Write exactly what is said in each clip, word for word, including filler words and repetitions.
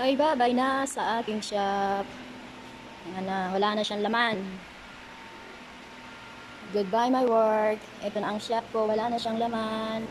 Bye-bye na sa aking shop. Ayan na, wala na siyang laman. Goodbye my work. Ito na ang shop ko, wala na siyang laman.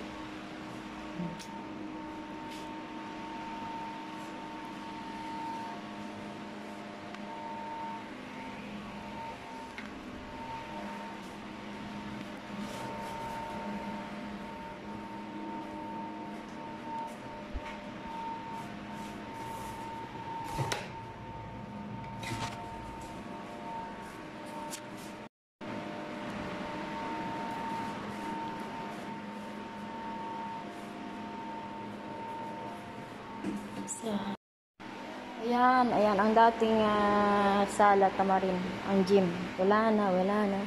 So, ayan, ayan, ang dating uh, sala, tamarin, ang gym. Wala na, wala na.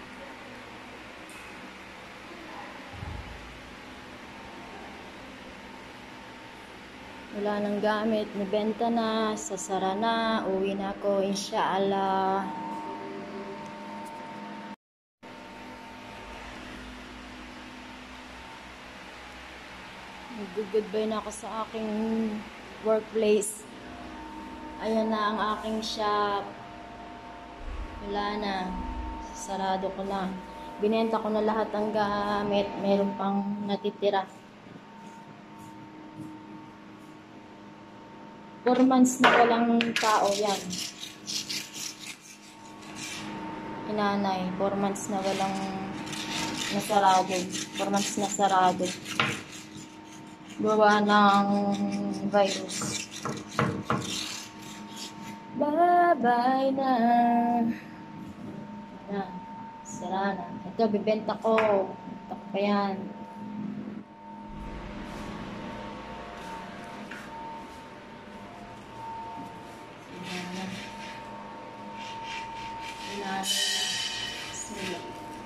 Wala nang gamit, nabenta na, sasara na, uwi na ako, inshallah. Goodbye na ako sa aking workplace. Ayan na ang aking shop. Wala na. Sarado ko na. Binenta ko na lahat ng gamit. Meron pang natitira. Four months na walang tao yan. Inanay. Four months na walang nasarado. Four months na sarado. Gawa ng virus. Bye-bye na. Yan. Sara na. Ito, bibenta ko. Ito pa yan. Yan na. Yan na. Sila.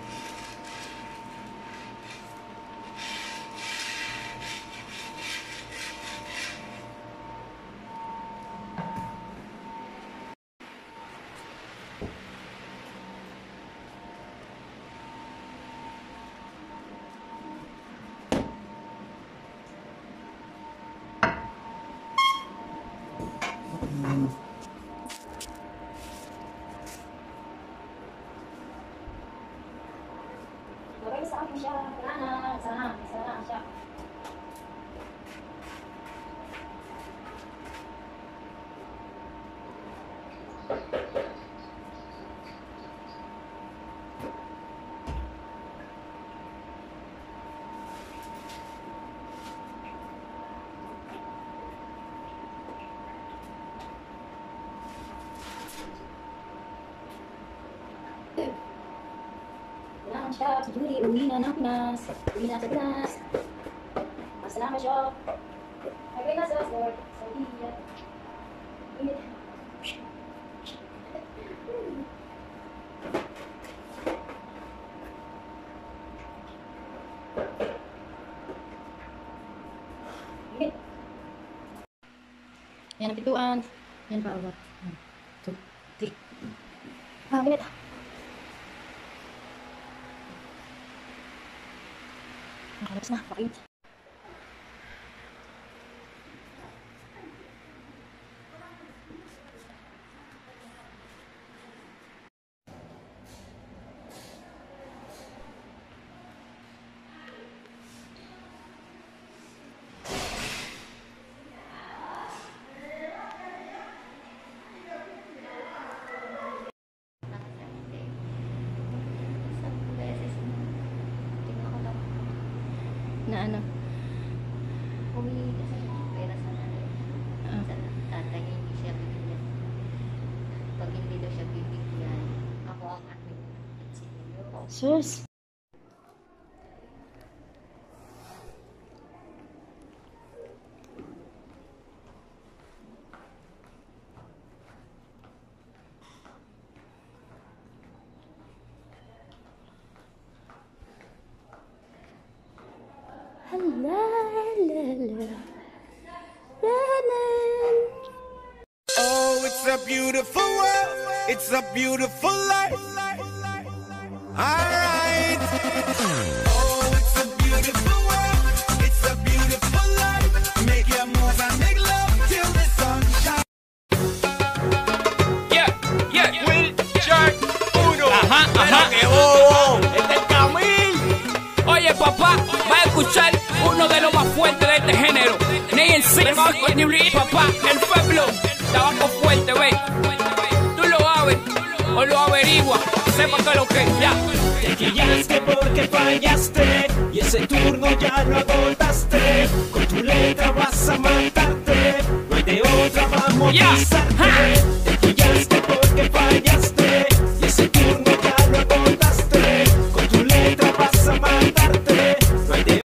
Bye-bye sa aking shop. Wala na. Sana. Sana ang shop. Wala ang shop. Si Julie, uwi na ng Pinas. Uwi na sa Pinas. Masalamat shop. Bye-bye na sa store. Saudi. Uwi na. Yan ang pintuan. Yan pa ulit. one, two, three. Ah, minute. Nakalabas na. Pakiit. Na ano? Humingi kasi ng pera sa nanay. Ah. Sa tatay, hindi siya bibigyan. Pag hindi daw siya bibigyan, ako ang aking itsinyo. Sus. La la la. Oh, it's a beautiful world. It's a beautiful life. Alright. fuerte de este género. Ney en sí, con New Rich, papá, el pueblo. Tabaco fuerte, wey. Tú lo sabes, o lo averiguas. Sepa que lo que, ya. Te quillaste porque fallaste y ese turno ya lo hago